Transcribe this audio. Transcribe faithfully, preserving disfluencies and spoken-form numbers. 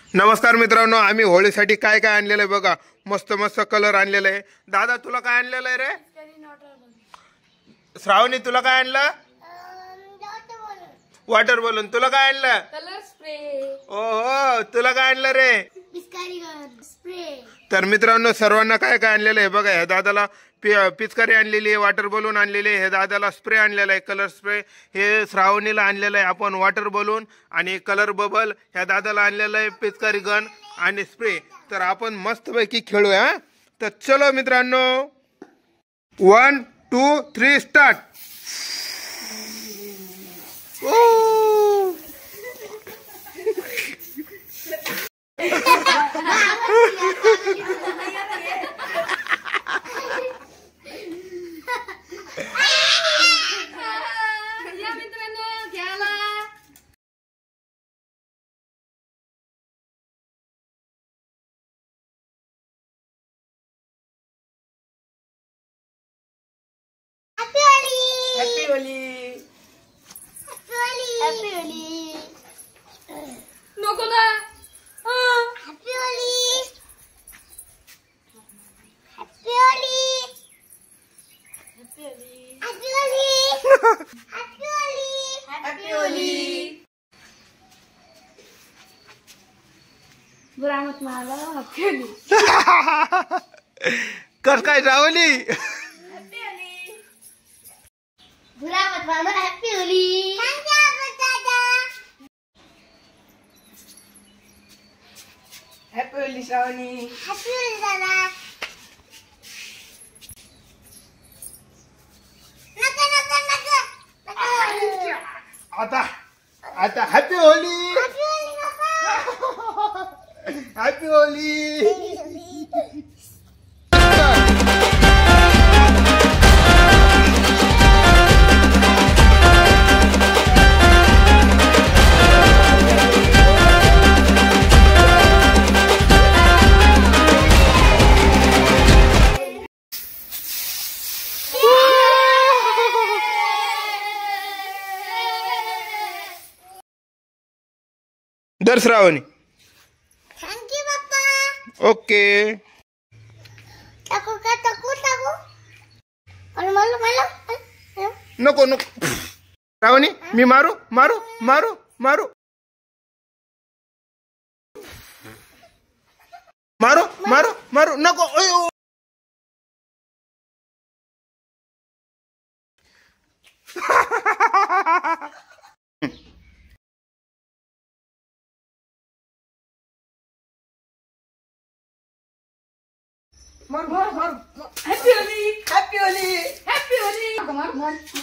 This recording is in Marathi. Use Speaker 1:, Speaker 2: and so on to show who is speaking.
Speaker 1: नमस्कार मित्रांनो, आम्ही होळीसाठी काय काय आणलेलं आहे बघा. मस्त मस्त कलर आणलेलं आहे. दादा तुला काय आणलेलं आहे रे? श्रावणी तुला काय आणलं? Water balloon. तुला काय आणलं?
Speaker 2: Colour spray.
Speaker 1: ओहो, तुला काय आणलं रे?
Speaker 2: पिचकारी स्प्रे.
Speaker 1: तर मित्रांनो, सर्वांना काय काय आणलेलं आहे बघा. ह्या दादाला पिचकारी आणलेली आहे, वॉटर बलून आणलेली आहे, हे दादाला स्प्रे आणलेला आहे, कलर स्प्रे. हे श्रावणीला आणलेलं आहे आपण वॉटर बलून आणि कलर बबल. ह्या दादाला आणलेलं आहे पिचकारी गन आणि स्प्रे. तर आपण मस्तपैकी खेळूया. तर चलो मित्रांनो, one two three start.
Speaker 2: Happy Holi. Happy Holi. नको ना. Happy Holi. Happy Holi. Happy Holi. Happy Holi. Happy Holi. Happy Holi. बुरा मत मारो. हॅपी होली.
Speaker 1: कस काय श्रावणी?
Speaker 2: बुरा मत मारो. Happy Holi. Happy Holi Shravani. Happy Holi दादा. नका नका नका.
Speaker 1: आता आता हॅपी होली.
Speaker 2: हॅपी होली नका.
Speaker 1: हॅपी होली. दर श्रावणी.
Speaker 2: थँक्यू पप्पा.
Speaker 1: ओके.
Speaker 2: टाकू का टाकू टाकू. आणि मला मला
Speaker 1: नको नको. श्रावणी, मी मारू मारू मारू मारू मारू मारू मारू नको. अयो.
Speaker 2: मार मार मार. Happy Holi. Happy Holi. Happy Holi. मार मार.